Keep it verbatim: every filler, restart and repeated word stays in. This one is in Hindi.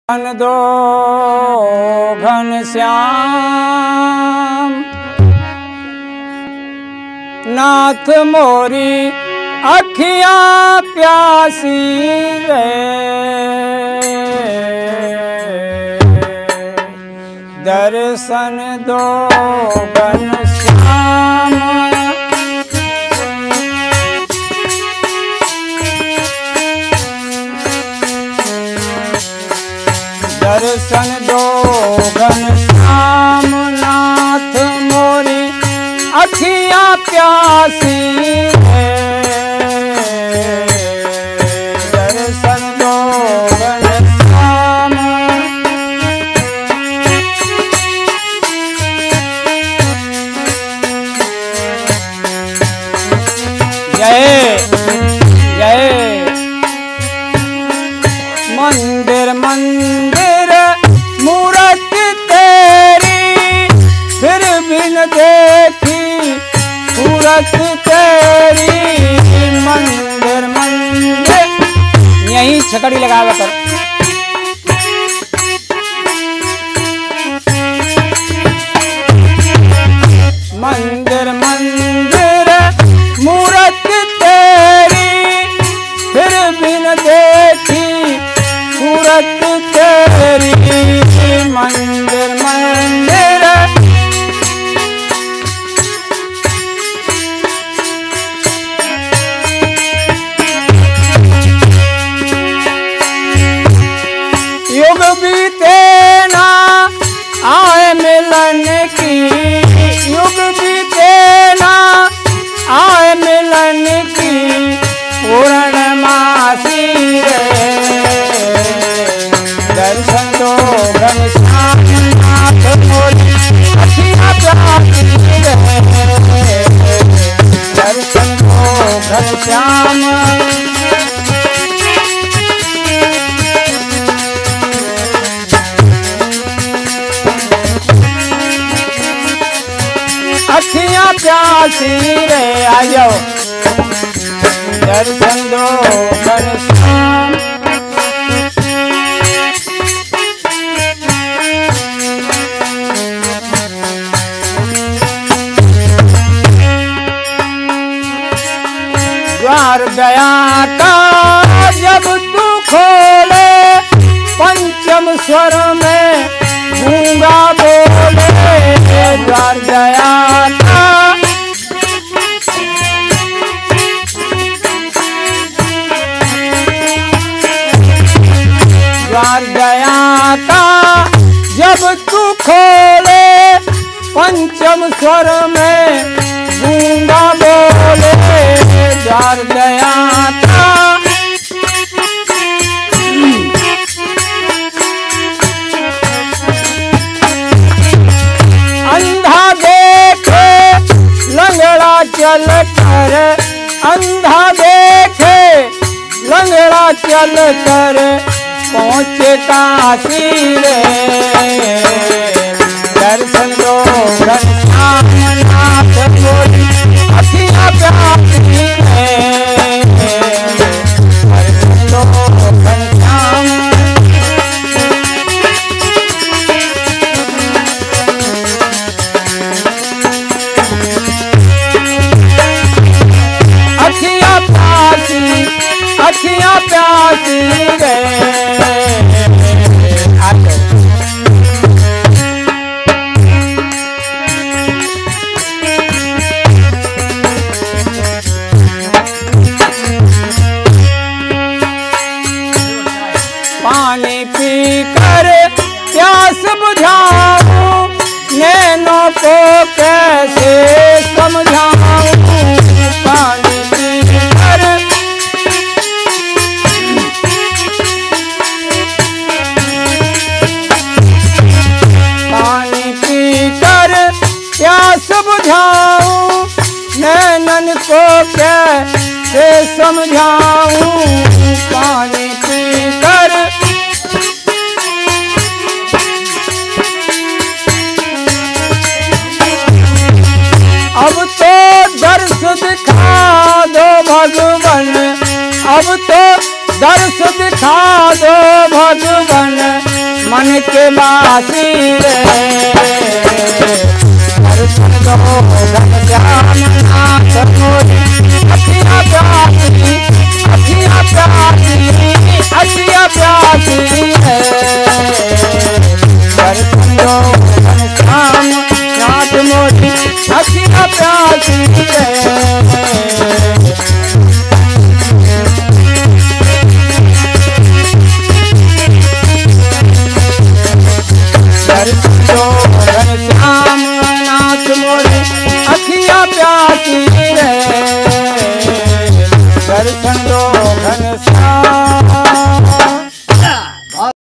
दो घनश्याम नाथ मोरी अखियां प्यासी रे, दर्शन दो घनश्याम दर्शन दो घनश्याम नाथ मोरी अखियां प्यासी है, दर्शन दो घनश्याम जय जय। मंदिर मंदिर मूरत तेरी फिर भी न देखी सूरत तेरी, मंदिर मंदिर यही छकड़ी लगावे कर। मंदिर मंदिर मूरत तेरी फिर भी न देखी सूरत तेरी, मंदिर मंदिर युग बीते ना आए मिलन की, युग बीते ना आए मिलन की, पूर्णमासी रे, दर्शन दो घनश्याम नाथ मोरी अखियां प्यासी रे, दर्शन दो घनश्याम अखियां प्यासी रे, आ जाओ दर्शन दो घनश्याम। द्वार दया का जब तू खोले पंचम स्वर में गूंगा बोले, द्वार दया का द्वार दया का जब तू खोले पंचम स्वर में गूंगा बोले, द्वार दया का अंधा देखे लंगड़ा चल कर, अंधा देखे लंगड़ा चल कर पहुँचे काशी रे, दर्शन दो घनश्याम नाथ मोरी अखियां प्यासी रे, दर्शन दो घनश्याम अखियां प्यासी अखियां प्यासी रे, पानी पी कर प्यास बुझाऊं नैनों को कैसे समझाऊं, पानी पी कर पानी पी कर प्यास बुझाऊं नैनन को कैसे समझाऊं, पानी पी कर अब तो दर्श दिखा दो भगवन, अब तो दर्श दिखा दो भगवन, मन के बासी रे दर्शन दो घनश्याम नाथ मोरी अतिया प्यासी